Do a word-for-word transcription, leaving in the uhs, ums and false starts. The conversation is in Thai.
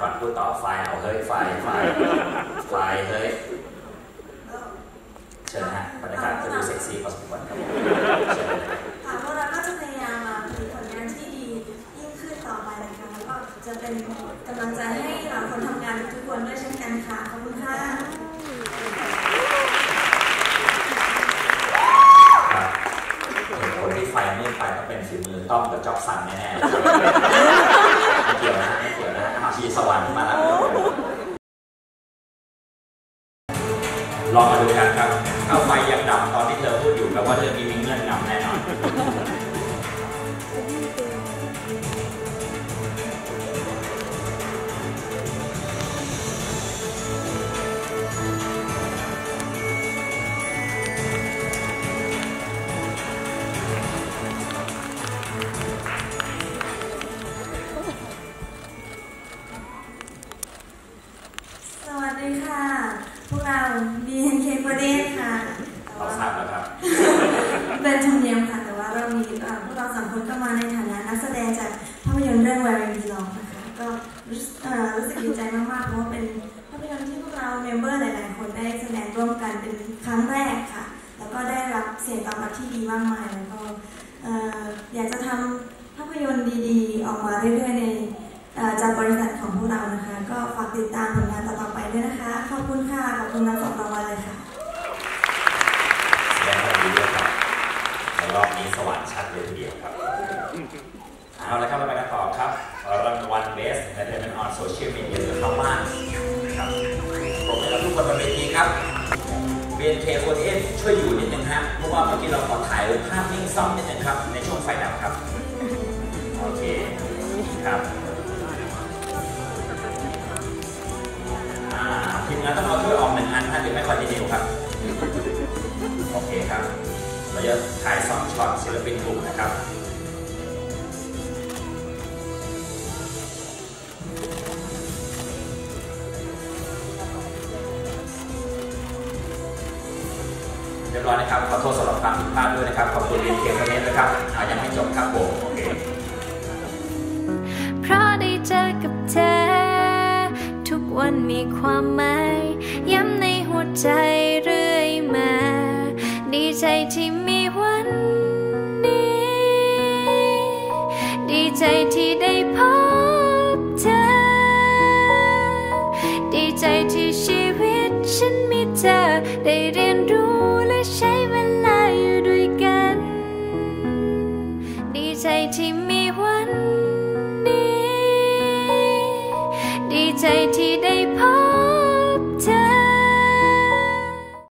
ก่อนพูดต่อไฟเอาเฮ้ยไฟไฟไฟเฮ้ยเชิญฮะบรรยากาศก็ดูเซ็กซี่พอสมควรครับเชิญค่ะพวกเราก็จะพยายามผลิตผลงานที่ดียิ่งขึ้นต่อไปนะคะแล้วก็จะเป็นกำลังใจให้คนทำงานทุกคนด้วยเช่นกันค่ะขอบคุณค่ะคนที่ไฟมืดไปก็เป็นฝีมือต้อมกับจ๊อบสันแน่ๆไม่เกี่ยวนะไม่เกี่ยวนะอาชีสวรรค์มาแล้วลองมาดูกันครับถ้าไฟยังดับตอนที่เธอพูดอยู่แปลว่าเธอมีเงื่อนงำแน่นอนสวัสดีค่ะพวกเรา บี เอ็น เค โฟร์ เดย์ ค่ะเราทราบแล้วครับเป็นธรรมเนียมค่ะแต่ว่าเรามีพวกเราสามคนก็มาในฐานะนักแสดงจากภาพยนตร์เรื่อง Where We Belong นะคะก็รู้สึกดีใจมากๆเพราะว่าเป็นภาพยนตร์ที่พวกเราเมมเบอร์หลายๆคนได้แสดงร่วมกันเป็นครั้งแรกค่ะแล้วก็ได้รับเสียงตอบรับที่ดีมากมายแล้วก็อยากจะทำภาพยนตร์ดีๆออกมาเรื่อยๆในจากบริษัทของพวกเรานะคะก็ฝากติดตามผลงานต่อๆไปด้วยนะคะขอบคุณค่ะขอบคุณทั้งสองรางวัลเลยค่ะแสดงความดีด้วยครับในรอบนี้สวรรค์ชัดเลยทีเดียวครับเอาละครับเราไปกันต่อครับรางวัล Best Entertainment on Social Media จะเข้าบ้านครับปรบมือกับทุกคนบนเวทีครับ บี เอ็น เค โฟร์ เดย์ ช่วยอยู่นิดนึงฮะเพราะว่าเมื่อกี้เราขอถ่ายภาพนิ่งซ่อมนิดนึงครับในช่วงไฟดับครับโอเคครับทีมงานต้องเอาถ้วยออกหนึ่งอันถ้าเดี๋ยวไม่คอนติเนียครับโอเคครับเราจะถ่ายสองช็อตศิลปินกลุ่มนะครับเรียบร้อยนะครับขอโทษสำหรับความผิดพลาดด้วยนะครับขอบคุณบี เอ็น เค คนนี้นะครับยังไม่จบครับผมโอเคเพราะได้เจอกับเธอทุกวันมีความหมายย้ำในหัวใจเรื่อยมาดีใจที่มี